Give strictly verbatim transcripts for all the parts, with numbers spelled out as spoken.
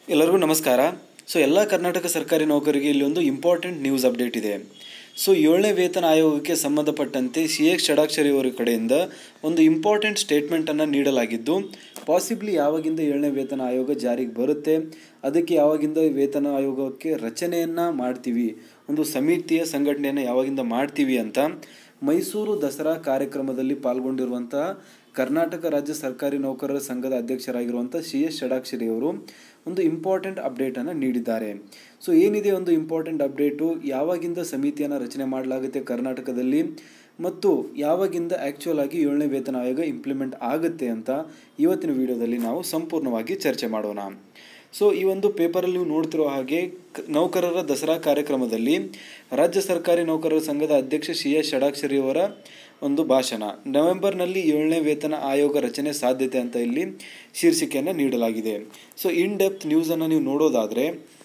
ಎಲ್ಲರಿಗೂ ನಮಸ್ಕಾರ. ಸೊ ಎಲ್ಲ ಕರ್ನಾಟಕ ಸರ್ಕಾರಿ ನೌಕರರಿಗೆ ಇಲ್ಲಿ ಒಂದು ಇಂಪಾರ್ಟೆಂಟ್ ನ್ಯೂಸ್ ಅಪ್ಡೇಟ್ ಇದೆ. ಸೊ ಏಳನೇ ವೇತನ ಆಯೋಗಕ್ಕೆ ಸಂಬಂಧಪಟ್ಟಂತೆ ಸಿ ಎಚ್ ಷಡಾಕ್ಷರಿ ಅವರ ಕಡೆಯಿಂದ ಒಂದು ಇಂಪಾರ್ಟೆಂಟ್ ಸ್ಟೇಟ್ಮೆಂಟನ್ನು ನೀಡಲಾಗಿದ್ದು, ಪಾಸಿಬ್ಲಿ ಯಾವಾಗಿಂದ ಏಳನೇ ವೇತನ ಆಯೋಗ ಜಾರಿಗೆ ಬರುತ್ತೆ, ಅದಕ್ಕೆ ಯಾವಾಗಿಂದ ವೇತನ ಆಯೋಗಕ್ಕೆ ರಚನೆಯನ್ನು ಮಾಡ್ತೀವಿ, ಒಂದು ಸಮಿತಿಯ ಸಂಘಟನೆಯನ್ನು ಯಾವಾಗಿಂದ ಮಾಡ್ತೀವಿ ಅಂತ ಮೈಸೂರು ದಸರಾ ಕಾರ್ಯಕ್ರಮದಲ್ಲಿ ಪಾಲ್ಗೊಂಡಿರುವಂತಹ ಕರ್ನಾಟಕ ರಾಜ್ಯ ಸರ್ಕಾರಿ ನೌಕರರ ಸಂಘದ ಅಧ್ಯಕ್ಷರಾಗಿರುವಂಥ ಸಿ ಎಸ್ ಷಡಾಕ್ಷರಿ ಅವರು ಒಂದು ಇಂಪಾರ್ಟೆಂಟ್ ಅಪ್ಡೇಟನ್ನು ನೀಡಿದ್ದಾರೆ. ಸೊ ಏನಿದೆ ಒಂದು ಇಂಪಾರ್ಟೆಂಟ್ ಅಪ್ಡೇಟು, ಯಾವಾಗಿಂದ ಸಮಿತಿಯನ್ನು ರಚನೆ ಮಾಡಲಾಗುತ್ತೆ ಕರ್ನಾಟಕದಲ್ಲಿ ಮತ್ತು ಯಾವಾಗಿಂದ ಆ್ಯಕ್ಚುಯಲ್ ಆಗಿ ಏಳನೇ ವೇತನ ಆಯೋಗ ಇಂಪ್ಲಿಮೆಂಟ್ ಆಗುತ್ತೆ ಅಂತ ಇವತ್ತಿನ ವಿಡಿಯೋದಲ್ಲಿ ನಾವು ಸಂಪೂರ್ಣವಾಗಿ ಚರ್ಚೆ ಮಾಡೋಣ. ಸೊ ಈ ಒಂದು ಪೇಪರಲ್ಲಿ ನೀವು ನೋಡ್ತಿರೋ ಹಾಗೆ ನೌಕರರ ದಸರಾ ಕಾರ್ಯಕ್ರಮದಲ್ಲಿ ರಾಜ್ಯ ಸರ್ಕಾರಿ ನೌಕರರ ಸಂಘದ ಅಧ್ಯಕ್ಷ ಸಿ ಎಸ್ ಷಡಾಕ್ಷರಿ ಅವರ ಒಂದು ಭಾಷಣ, ನವೆಂಬರ್ನಲ್ಲಿ ಏಳನೇ ವೇತನ ಆಯೋಗ ರಚನೆ ಸಾಧ್ಯತೆ ಅಂತ ಇಲ್ಲಿ ಶೀರ್ಷಿಕೆಯನ್ನು ನೀಡಲಾಗಿದೆ. ಸೊ ಇನ್ ಡೆಪ್ತ್ ನ್ಯೂಸನ್ನು ನೀವು ನೋಡೋದಾದರೆ,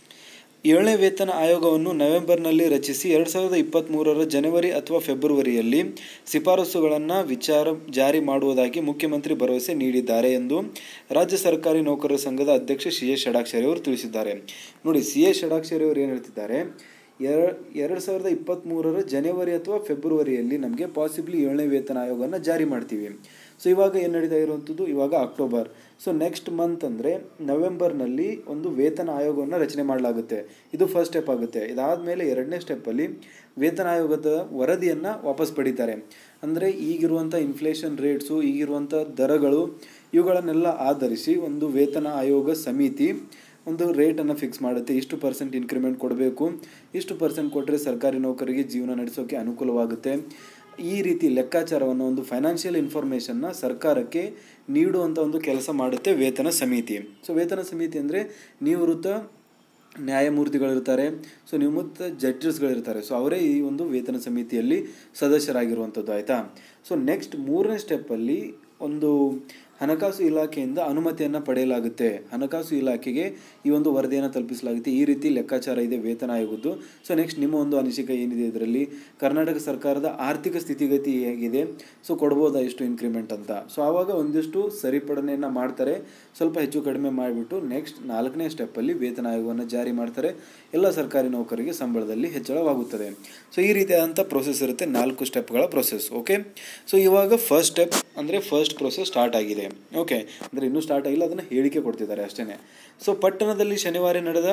ಏಳನೇ ವೇತನ ಆಯೋಗವನ್ನು ನವೆಂಬರ್ನಲ್ಲಿ ರಚಿಸಿ ಎರಡು ಸಾವಿರದ ಇಪ್ಪತ್ತ್ಮೂರರ ಜನವರಿ ಅಥವಾ ಫೆಬ್ರವರಿಯಲ್ಲಿ ಶಿಫಾರಸುಗಳನ್ನು ವಿಚಾರ ಜಾರಿ ಮಾಡುವುದಾಗಿ ಮುಖ್ಯಮಂತ್ರಿ ಭರವಸೆ ನೀಡಿದ್ದಾರೆ ಎಂದು ರಾಜ್ಯ ಸರ್ಕಾರಿ ನೌಕರರ ಸಂಘದ ಅಧ್ಯಕ್ಷ ಸಿ ಎಸ್ ಷಡಾಕ್ಷರಿ ಅವರು ತಿಳಿಸಿದ್ದಾರೆ. ನೋಡಿ, ಸಿ ಎಸ್ ಷಡಾಕ್ಷರಿ ಅವರು ಏನು ಹೇಳ್ತಿದ್ದಾರೆ, ಎರ ಎರಡು ಸಾವಿರದ ಇಪ್ಪತ್ತ್ಮೂರರ ಜನವರಿ ಅಥವಾ ಫೆಬ್ರವರಿಯಲ್ಲಿ ನಮಗೆ ಪಾಸಿಬ್ಲಿ ಏಳನೇ ವೇತನ ಆಯೋಗವನ್ನು ಜಾರಿ ಮಾಡ್ತೀವಿ. ಸೊ ಇವಾಗ ಏನು ನಡೀತಾ ಇರುವಂಥದ್ದು, ಇವಾಗ ಅಕ್ಟೋಬರ್. ಸೊ ನೆಕ್ಸ್ಟ್ ಮಂತ್ ಅಂದರೆ ನವೆಂಬರ್ನಲ್ಲಿ ಒಂದು ವೇತನ ಆಯೋಗವನ್ನು ರಚನೆ ಮಾಡಲಾಗುತ್ತೆ. ಇದು ಫಸ್ಟ್ ಸ್ಟೆಪ್ ಆಗುತ್ತೆ. ಇದಾದಮೇಲೆ ಎರಡನೇ ಸ್ಟೆಪ್ಪಲ್ಲಿ ವೇತನ ಆಯೋಗದ ವರದಿಯನ್ನು ವಾಪಸ್ ಪಡೀತಾರೆ. ಅಂದರೆ ಈಗಿರುವಂಥ ಇನ್ಫ್ಲೇಷನ್ ರೇಟ್ಸು, ಈಗಿರುವಂಥ ದರಗಳು, ಇವುಗಳನ್ನೆಲ್ಲ ಆಧರಿಸಿ ಒಂದು ವೇತನ ಆಯೋಗ ಸಮಿತಿ ಒಂದು ರೇಟನ್ನು ಫಿಕ್ಸ್ ಮಾಡುತ್ತೆ. ಇಷ್ಟು ಪರ್ಸೆಂಟ್ ಇನ್ಕ್ರಿಮೆಂಟ್ ಕೊಡಬೇಕು, ಇಷ್ಟು ಪರ್ಸೆಂಟ್ ಕೊಟ್ಟರೆ ಸರ್ಕಾರಿ ನೌಕರಿಗೆ ಜೀವನ ನಡೆಸೋಕ್ಕೆ ಅನುಕೂಲವಾಗುತ್ತೆ. ಈ ರೀತಿ ಲೆಕ್ಕಾಚಾರವನ್ನು, ಒಂದು ಫೈನಾನ್ಷಿಯಲ್ ಇನ್ಫಾರ್ಮೇಷನ್ನ ಸರ್ಕಾರಕ್ಕೆ ನೀಡುವಂಥ ಒಂದು ಕೆಲಸ ಮಾಡುತ್ತೆ ವೇತನ ಸಮಿತಿ. ಸೊ ವೇತನ ಸಮಿತಿ ಅಂದರೆ ನಿವೃತ್ತ ನ್ಯಾಯಮೂರ್ತಿಗಳಿರ್ತಾರೆ, ಸೊ ನಿವೃತ್ತ ಜಡ್ಜಸ್ಗಳಿರ್ತಾರೆ. ಸೊ ಅವರೇ ಈ ಒಂದು ವೇತನ ಸಮಿತಿಯಲ್ಲಿ ಸದಸ್ಯರಾಗಿರುವಂಥದ್ದು, ಆಯಿತಾ. ಸೊ ನೆಕ್ಸ್ಟ್ ಮೂರನೇ ಸ್ಟೆಪ್ಪಲ್ಲಿ ಒಂದು ಹಣಕಾಸು ಇಲಾಖೆಯಿಂದ ಅನುಮತಿಯನ್ನು ಪಡೆಯಲಾಗುತ್ತೆ. ಹಣಕಾಸು ಇಲಾಖೆಗೆ ಈ ಒಂದು ವರದಿಯನ್ನು ತಲುಪಿಸಲಾಗುತ್ತೆ. ಈ ರೀತಿ ಲೆಕ್ಕಾಚಾರ ಇದೆ ವೇತನ ಆಯೋಗದ್ದು. ಸೊ ನೆಕ್ಸ್ಟ್ ನಿಮ್ಮ ಒಂದು ಅನಿಸಿಕೆ ಏನಿದೆ ಇದರಲ್ಲಿ, ಕರ್ನಾಟಕ ಸರ್ಕಾರದ ಆರ್ಥಿಕ ಸ್ಥಿತಿಗತಿ ಹೇಗಿದೆ, ಸೊ ಕೊಡ್ಬೋದಾ ಎಷ್ಟು ಇನ್ಕ್ರಿಮೆಂಟ್ ಅಂತ. ಸೊ ಆವಾಗ ಒಂದಿಷ್ಟು ಸರಿಪಡನೆಯನ್ನು ಮಾಡ್ತಾರೆ, ಸ್ವಲ್ಪ ಹೆಚ್ಚು ಕಡಿಮೆ ಮಾಡಿಬಿಟ್ಟು ನೆಕ್ಸ್ಟ್ ನಾಲ್ಕನೇ ಸ್ಟೆಪ್ಪಲ್ಲಿ ವೇತನ ಆಯೋಗವನ್ನು ಜಾರಿ ಮಾಡ್ತಾರೆ. ಎಲ್ಲ ಸರ್ಕಾರಿ ನೌಕರಿಗೆ ಸಂಬಳದಲ್ಲಿ ಹೆಚ್ಚಳವಾಗುತ್ತದೆ. ಸೊ ಈ ರೀತಿಯಾದಂಥ ಪ್ರೊಸೆಸ್ ಇರುತ್ತೆ, ನಾಲ್ಕು ಸ್ಟೆಪ್ಗಳ ಪ್ರೊಸೆಸ್. ಓಕೆ, ಸೊ ಇವಾಗ ಫಸ್ಟ್ ಸ್ಟೆಪ್ ಅಂದರೆ ಫಸ್ಟ್ ಪ್ರೊಸೆಸ್ ಸ್ಟಾರ್ಟ್ ಆಗಿದೆ. ಓಕೆ, ಅಂದರೆ ಇನ್ನೂ ಸ್ಟಾರ್ಟ್ ಆಗಿಲ್ಲ, ಅದನ್ನು ಹೇಳಿಕೆ ಕೊಡ್ತಿದ್ದಾರೆ ಅಷ್ಟೇ. ಸೊ ಪಟ್ಟಣದಲ್ಲಿ ಶನಿವಾರ ನಡೆದ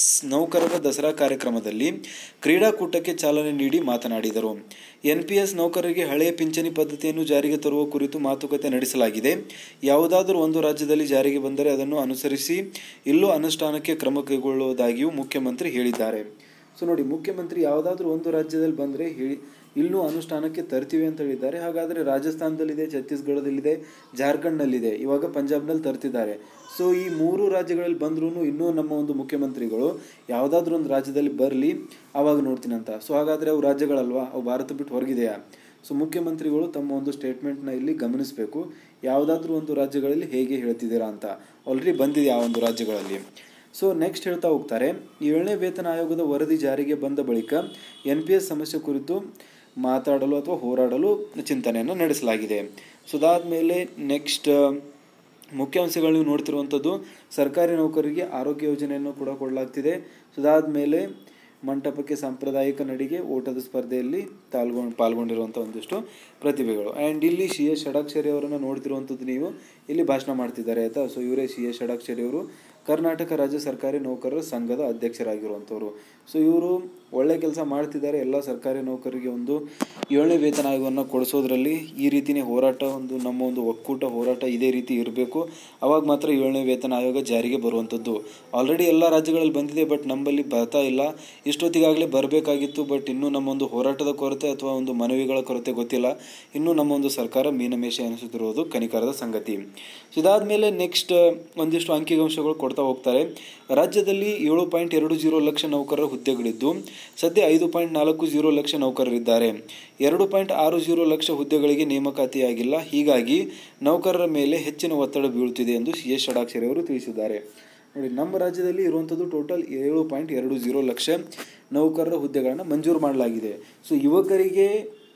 ನೌಕರರ ದಸರಾ ಕಾರ್ಯಕ್ರಮದಲ್ಲಿ ಕ್ರೀಡಾಕೂಟಕ್ಕೆ ಚಾಲನೆ ನೀಡಿ ಮಾತನಾಡಿದರು. ಎನ್ ಪಿ ಎಸ್ ನೌಕರರಿಗೆ ಹಳೆಯ ಪಿಂಚಣಿ ಪದ್ಧತಿಯನ್ನು ಜಾರಿಗೆ ತರುವ ಕುರಿತು ಮಾತುಕತೆ ನಡೆಸಲಾಗಿದೆ. ಯಾವುದಾದರೂ ಒಂದು ರಾಜ್ಯದಲ್ಲಿ ಜಾರಿಗೆ ಬಂದರೆ ಅದನ್ನು ಅನುಸರಿಸಿ ಇಲ್ಲೂ ಅನುಷ್ಠಾನಕ್ಕೆ ಕ್ರಮ ಕೈಗೊಳ್ಳುವುದಾಗಿಯೂ ಮುಖ್ಯಮಂತ್ರಿ ಹೇಳಿದ್ದಾರೆ. ಸೊ ನೋಡಿ, ಮುಖ್ಯಮಂತ್ರಿ ಯಾವುದಾದ್ರೂ ಒಂದು ರಾಜ್ಯದಲ್ಲಿ ಬಂದರೆ ಹೇಳಿ ಇಲ್ಲೂ ಅನುಷ್ಠಾನಕ್ಕೆ ತರ್ತೀವಿ ಅಂತ ಹೇಳಿದ್ದಾರೆ. ಹಾಗಾದರೆ ರಾಜಸ್ಥಾನದಲ್ಲಿದೆ, ಛತ್ತೀಸ್ಗಢದಲ್ಲಿದೆ, ಜಾರ್ಖಂಡ್ನಲ್ಲಿದೆ, ಇವಾಗ ಪಂಜಾಬ್ನಲ್ಲಿ ತರ್ತಿದ್ದಾರೆ. ಸೊ ಈ ಮೂರು ರಾಜ್ಯಗಳಲ್ಲಿ ಬಂದ್ರೂ ಇನ್ನೂ ನಮ್ಮ ಒಂದು ಮುಖ್ಯಮಂತ್ರಿಗಳು ಯಾವುದಾದ್ರೂ ಒಂದು ರಾಜ್ಯದಲ್ಲಿ ಬರಲಿ, ಆವಾಗ ನೋಡ್ತೀನಿ ಅಂತ. ಸೊ ಹಾಗಾದರೆ ಅವು ರಾಜ್ಯಗಳಲ್ವಾ, ಅವು ಭಾರತ ಬಿಟ್ಟು ಹೊರಗಿದೆಯಾ? ಸೊ ಮುಖ್ಯಮಂತ್ರಿಗಳು ತಮ್ಮ ಒಂದು ಸ್ಟೇಟ್ಮೆಂಟ್ನ ಇಲ್ಲಿ ಗಮನಿಸಬೇಕು. ಯಾವುದಾದ್ರೂ ಒಂದು ರಾಜ್ಯಗಳಲ್ಲಿ ಹೇಗೆ ಹೇಳ್ತಿದ್ದೀರಾ ಅಂತ. ಆಲ್ರೆಡಿ ಬಂದಿದೆ ಆ ಒಂದು ರಾಜ್ಯಗಳಲ್ಲಿ. ಸೊ ನೆಕ್ಸ್ಟ್ ಹೇಳ್ತಾ ಹೋಗ್ತಾರೆ, ಏಳನೇ ವೇತನ ಆಯೋಗದ ವರದಿ ಜಾರಿಗೆ ಬಂದ ಬಳಿಕ ಎನ್ ಪಿ ಎಸ್ ಸಮಸ್ಯೆ ಕುರಿತು ಮಾತಾಡಲು ಅಥವಾ ಹೋರಾಡಲು ಚಿಂತನೆಯನ್ನು ನಡೆಸಲಾಗಿದೆ. ಸೊ ಅದಾದಮೇಲೆ ನೆಕ್ಸ್ಟ್ ಮುಖ್ಯಾಂಶಗಳು ನೀವು ನೋಡ್ತಿರುವಂಥದ್ದು, ಸರ್ಕಾರಿ ನೌಕರರಿಗೆ ಆರೋಗ್ಯ ಯೋಜನೆಯನ್ನು ಕೂಡ ಕೊಡಲಾಗ್ತಿದೆ. ಸೊ ಅದಾದಮೇಲೆ ಮಂಟಪಕ್ಕೆ ಸಾಂಪ್ರದಾಯಿಕ ನಡಿಗೆ ಓಟದ ಸ್ಪರ್ಧೆಯಲ್ಲಿ ಪಾಲ್ಗೊಂಡು ಪಾಲ್ಗೊಂಡಿರುವಂಥ ಒಂದಿಷ್ಟು ಪ್ರತಿಭೆಗಳು. ಆ್ಯಂಡ್ ಇಲ್ಲಿ ಸಿ ಎಸ್ ಷಡಾಕ್ಷರಿ ಅವರನ್ನು ನೋಡ್ತಿರುವಂಥದ್ದು ನೀವು, ಇಲ್ಲಿ ಭಾಷಣ ಮಾಡ್ತಿದ್ದಾರೆ, ಆಯಿತಾ. ಸೊ ಇವರೇ ಸಿ ಎಸ್ ಷಡಾಕ್ಷರಿ ಅವರು ಕರ್ನಾಟಕ ರಾಜ್ಯ ಸರ್ಕಾರಿ ನೌಕರರ ಸಂಘದ ಅಧ್ಯಕ್ಷರಾಗಿರುವಂಥವ್ರು. ಸೊ ಇವರು ಒಳ್ಳೆ ಕೆಲಸ ಮಾಡ್ತಿದ್ದಾರೆ. ಎಲ್ಲ ಸರ್ಕಾರಿ ನೌಕರರಿಗೆ ಒಂದು ಏಳನೇ ವೇತನ ಆಯೋಗವನ್ನು ಕೊಡಿಸೋದ್ರಲ್ಲಿ ಈ ರೀತಿಯೇ ಹೋರಾಟ, ಒಂದು ನಮ್ಮ ಒಂದು ಒಕ್ಕೂಟ ಹೋರಾಟ ಇದೇ ರೀತಿ ಇರಬೇಕು. ಅವಾಗ ಮಾತ್ರ ಏಳನೇ ವೇತನ ಆಯೋಗ ಜಾರಿಗೆ ಬರುವಂಥದ್ದು. ಆಲ್ರೆಡಿ ಎಲ್ಲ ರಾಜ್ಯಗಳಲ್ಲಿ ಬಂದಿದೆ, ಬಟ್ ನಮ್ಮಲ್ಲಿ ಬರ್ತಾ ಇಲ್ಲ. ಇಷ್ಟೊತ್ತಿಗಾಗಲೇ ಬರಬೇಕಾಗಿತ್ತು, ಬಟ್ ಇನ್ನೂ ನಮ್ಮೊಂದು ಹೋರಾಟದ ಕೊರತೆ ಅಥವಾ ಒಂದು ಮನವಿಗಳ ಕೊರತೆ ಗೊತ್ತಿಲ್ಲ. ಇನ್ನೂ ನಮ್ಮ ಒಂದು ಸರ್ಕಾರ ಮೀನಮೇಷ ಎನಿಸುತ್ತಿರುವುದು ಕನಿಕರದ ಸಂಗತಿ. ಸೊ ಇದಾದಮೇಲೆ ನೆಕ್ಸ್ಟ್ ಒಂದಿಷ್ಟು ಅಂಕಿಅಂಶಗಳು ಕೊಡ್ತಾ ಹೋಗ್ತಾರೆ. ರಾಜ್ಯದಲ್ಲಿ ಏಳು ಪಾಯಿಂಟ್ ಎರಡು ಜೀರೋ ಲಕ್ಷ ನೌಕರರ ಹುದ್ದೆಗಳಿದ್ದು ಸದ್ಯ ಐದು ಪಾಯಿಂಟ್ ನಾಲ್ಕು ಜೀರೋ ಲಕ್ಷ ನೌಕರರಿದ್ದಾರೆ. ಎರಡು ಪಾಯಿಂಟ್ ಆರು ಜೀರೋ ಲಕ್ಷ ಹುದ್ದೆಗಳಿಗೆ ನೇಮಕಾತಿಯಾಗಿಲ್ಲ. ಹೀಗಾಗಿ ನೌಕರರ ಮೇಲೆ ಹೆಚ್ಚಿನ ಒತ್ತಡ ಬೀಳುತ್ತಿದೆ ಎಂದು ಸಿ ಎಸ್ ಷಡಾಕ್ಷರಿ ಅವರು ತಿಳಿಸಿದ್ದಾರೆ. ನೋಡಿ, ನಮ್ಮ ರಾಜ್ಯದಲ್ಲಿ ಇರುವಂಥದ್ದು ಟೋಟಲ್ ಏಳು ಪಾಯಿಂಟ್ ಎರಡು ಜೀರೋ ಲಕ್ಷ ನೌಕರರ ಹುದ್ದೆಗಳನ್ನು ಮಂಜೂರು ಮಾಡಲಾಗಿದೆ. ಸೊ ಯುವಕರಿಗೆ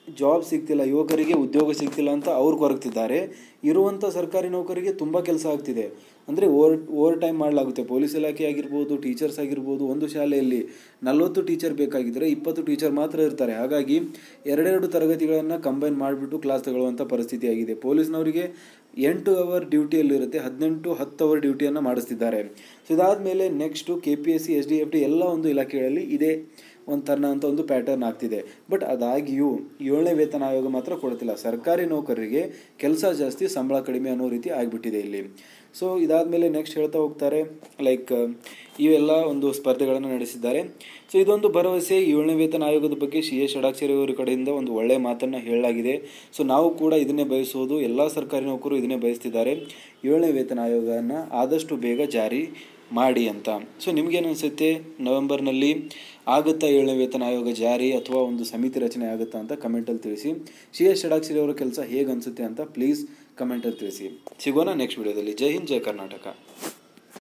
ಜಾಬ್ ಸಿಗ್ತಿಲ್ಲ, ಯುವಕರಿಗೆ ಉದ್ಯೋಗ ಸಿಗ್ತಿಲ್ಲ ಅಂತ ಅವ್ರು ಕೊರಗ್ತಿದ್ದಾರೆ. ಇರುವಂಥ ಸರ್ಕಾರಿ ನೌಕರಿಗೆ ತುಂಬ ಕೆಲಸ ಆಗ್ತಿದೆ. ಅಂದರೆ ಓವರ್ ಓವರ್ ಟೈಮ್ ಮಾಡಲಾಗುತ್ತೆ. ಪೊಲೀಸ್ ಇಲಾಖೆ ಆಗಿರ್ಬೋದು, ಟೀಚರ್ಸ್ ಆಗಿರ್ಬೋದು, ಒಂದು ಶಾಲೆಯಲ್ಲಿ ನಲ್ವತ್ತು ಟೀಚರ್ ಬೇಕಾಗಿದ್ದರೆ ಇಪ್ಪತ್ತು ಟೀಚರ್ ಮಾತ್ರ ಇರ್ತಾರೆ. ಹಾಗಾಗಿ ಎರಡೆರಡು ತರಗತಿಗಳನ್ನು ಕಂಬೈನ್ ಮಾಡಿಬಿಟ್ಟು ಕ್ಲಾಸ್ ತಗೊಳ್ಳುವಂಥ ಪರಿಸ್ಥಿತಿ ಆಗಿದೆ. ಪೊಲೀಸ್ನವರಿಗೆ ಎಂಟು ಅವರ್ ಡ್ಯೂಟಿಯಲ್ಲಿರುತ್ತೆ, ಹದಿನೆಂಟು ಹತ್ತು ಅವರ್ ಡ್ಯೂಟಿಯನ್ನು ಮಾಡಿಸ್ತಿದ್ದಾರೆ. ಸೊ ಇದಾದಮೇಲೆ next K P S C, S D F D ಎಲ್ಲ ಒಂದು ಇಲಾಖೆಗಳಲ್ಲಿ ಇದೇ ಒಂದು ಥರನ ಅಂತ ಒಂದು ಪ್ಯಾಟರ್ನ್ ಆಗ್ತಿದೆ. ಬಟ್ ಅದಾಗಿಯೂ ಏಳನೇ ವೇತನ ಆಯೋಗ ಮಾತ್ರ ಕೊಡ್ತಿಲ್ಲ. ಸರ್ಕಾರಿ ನೌಕರರಿಗೆ ಕೆಲಸ ಜಾಸ್ತಿ, ಸಂಬಳ ಕಡಿಮೆ ಅನ್ನೋ ರೀತಿ ಆಗಿಬಿಟ್ಟಿದೆ ಇಲ್ಲಿ. ಸೊ ಇದಾದಮೇಲೆ ನೆಕ್ಸ್ಟ್ ಹೇಳ್ತಾ ಹೋಗ್ತಾರೆ, ಲೈಕ್ ಇವೆಲ್ಲ ಒಂದು ಸ್ಪರ್ಧೆಗಳನ್ನು ನಡೆಸಿದ್ದಾರೆ. ಸೊ ಇದೊಂದು ಭರವಸೆ. ಏಳನೇ ವೇತನ ಆಯೋಗದ ಬಗ್ಗೆ ಸಿ ಎಸ್ ಷಡಾಕ್ಷರಿ ಅವರ ಕಡೆಯಿಂದ ಒಂದು ಒಳ್ಳೆಯ ಮಾತನ್ನು ಹೇಳಲಾಗಿದೆ. ಸೊ ನಾವು ಕೂಡ ಇದನ್ನೇ ಬಯಸೋದು, ಎಲ್ಲ ಸರ್ಕಾರಿ ನೌಕರರು ಇದನ್ನೇ ಬಯಸ್ತಿದ್ದಾರೆ, ಏಳನೇ ವೇತನ ಆಯೋಗನ ಆದಷ್ಟು ಬೇಗ ಜಾರಿ ಮಾಡಿ ಅಂತ. ಸೊ ನಿಮಗೇನು ಅನಿಸುತ್ತೆ, ನವೆಂಬರ್ನಲ್ಲಿ ಆಗುತ್ತಾ ಏಳನೇ ವೇತನ ಆಯೋಗ ಜಾರಿ ಅಥವಾ ಒಂದು ಸಮಿತಿ ರಚನೆ ಆಗುತ್ತಾ ಅಂತ ಕಮೆಂಟಲ್ಲಿ ತಿಳಿಸಿ. ಸಿ ಎಸ್ ಷಡಾಕ್ಷರಿ ಅವರ ಕೆಲಸ ಹೇಗೆ ಅನಿಸುತ್ತೆ ಅಂತ ಪ್ಲೀಸ್ ಕಮೆಂಟಲ್ಲಿ ತಿಳಿಸಿ. ಸಿಗೋಣ ನೆಕ್ಸ್ಟ್ ವಿಡಿಯೋದಲ್ಲಿ. ಜೈ ಹಿಂದ್, ಜೈ ಕರ್ನಾಟಕ.